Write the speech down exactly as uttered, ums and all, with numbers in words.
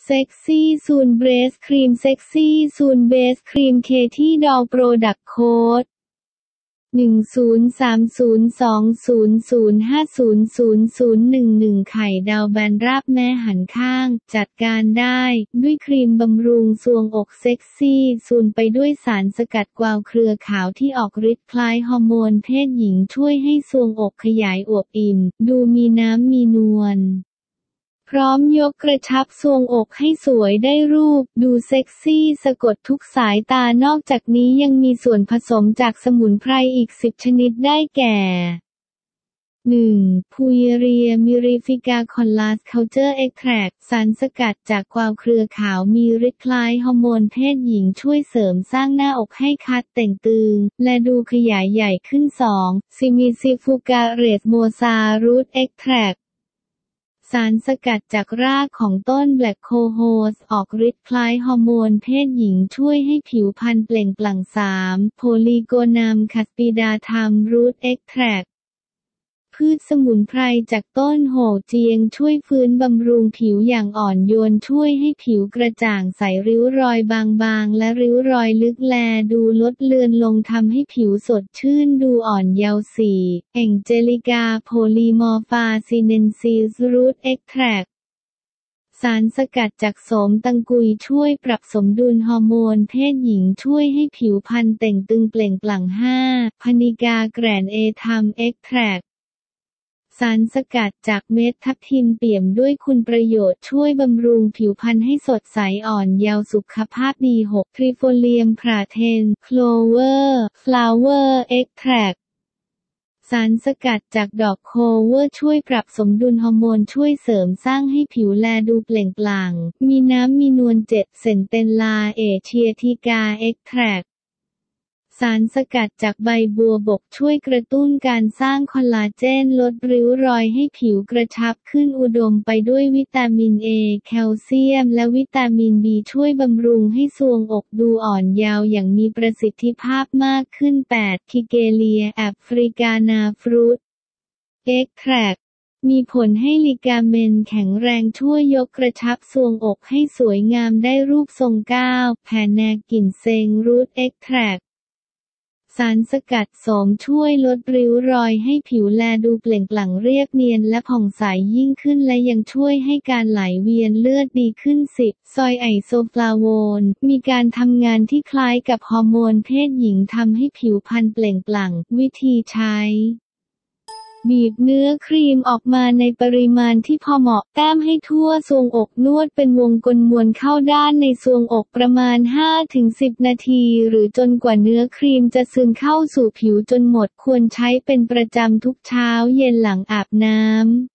เซ็กซี่ซูนเบรสครีมเซ็กซี่ซูนเบสครีมเคที่ดอลโปรดักต์โค้ดหนึ่ง ศูนย์ สาม ศูนย์ สอง ศูนย์ ศูนย์ ห้า ศูนย์ ศูนย์ ศูนย์ หนึ่ง หนึ่ง ไข่ดาวแบนราบแม้หันข้างจัดการได้ด้วยครีมบำรุงทรวงอกเซ็กซี่ซูนไปด้วยสารสกัดกวาวเครือขาวที่ออกฤทธิ์คล้ายฮอร์โมนเพศหญิงช่วยให้ทรวงอกขยายอวบอิ่มดูมีน้ำมีนวลพร้อมยกกระชับทรวงอกให้สวยได้รูปดูเซ็กซี่สะกดทุกสายตานอกจากนี้ยังมีส่วนผสมจากสมุนไพรอีกสิบชนิดได้แก่ หนึ่ง พูยเรียมิริฟิกาคอนลาสเคาเจอร์เอ็กแทรคสารสกัดจากกวาวเครือขาวมีฤทธิ์คล้ายฮอร์โมนเพศหญิงช่วยเสริมสร้างหน้าอกให้คัดแต่งตึงและดูขยายใหญ่ขึ้น สอง ซิมิซิฟูกาเรสโมซารูทเอ็กแทรคสารสกัดจากรากของต้นแบล็กโคโฮสออกฤทธิ์คล้ายฮอร์โมนเพศหญิงช่วยให้ผิวพรรณเปล่งปลั่ง สาม โพลีโกนัมคัสปิดาทัมรูทเอ็กแทรคพืชสมุนไพรจากต้นโหเจียงช่วยฟื้นบำรุงผิวอย่างอ่อนโยนช่วยให้ผิวกระจ่างใสริ้วรอยบางๆและริ้วรอยลึกแลดูลดเลือนลงทำให้ผิวสดชื่นดูอ่อนเยาว์ สี่ แองเจลิกาโพลีมอร์ฟาซิเนนซีสรูทเอ็กแทรคสารสกัดจากโสมตังกุยช่วยปรับสมดุลฮอร์โมนเพศหญิงช่วยให้ผิวพรรณเต่งตึงเปล่งปลั่ง ห้า พนิกาแกรนเอทัมเอ็กแทรคสารสกัดจากเม็ดทับทิมเปี่ยมด้วยคุณประโยชน์ช่วยบำรุงผิวพรรณให้สดใสอ่อนเยาว์สุขภาพดี หก ทริโฟเลียมพราเทนโคลเวอร์ฟลาวเวอร์เอ็กแทรคสารสกัดจากดอกโคเวอร์ช่วยปรับสมดุลฮอร์โมนช่วยเสริมสร้างให้ผิวแลดูเปล่งปลั่งมีน้ำมีนวล เจ็ด เซนเตนลาเอเชียทิกาเอ็กแทรคสารสกัดจากใบบัวบกช่วยกระตุ้นการสร้างคอลลาเจนลดริ้วรอยให้ผิวกระชับขึ้นอุดมไปด้วยวิตามินเอแคลเซียมและวิตามินบีช่วยบำรุงให้ทรวงอกดูอ่อนเยาว์อย่างมีประสิทธิภาพมากขึ้น แปด คิเกเลียแอฟริกานาฟรุตเอ็กแทรคมีผลให้ลิกาเมนแข็งแรงช่วยยกกระชับทรวงอกให้สวยงามได้รูปทรงเก้าแผ่นแนกลิ่นเซงรูทเอ็กแทรคสารสกัดโสมช่วยลดริ้วรอยให้ผิวแลดูเปล่งปลั่งเรียบเนียนและผ่องใสยิ่งขึ้นและยังช่วยให้การไหลเวียนเลือดดีขึ้น สิบ ซอยไอโซฟลาโวนมีการทำงานที่คล้ายกับฮอร์โมนเพศหญิงทำให้ผิวพรรณเปล่งปลั่งวิธีใช้บีบเนื้อครีมออกมาในปริมาณที่พอเหมาะแต้มให้ทั่วทรวงอกนวดเป็นวงกลมวนเข้าด้านในทรวงอกประมาณ ห้าถึงสิบ นาทีหรือจนกว่าเนื้อครีมจะซึมเข้าสู่ผิวจนหมดควรใช้เป็นประจำทุกเช้าเย็นหลังอาบน้ำ